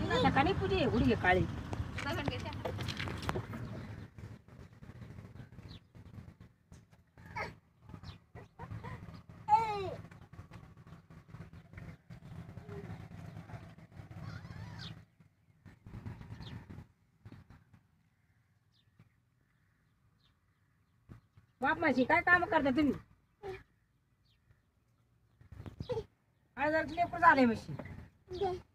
सकाळी पूजे उडी काळी बाप माझी काय काम करता तुम्ही आज लेकरू झाले म्हशी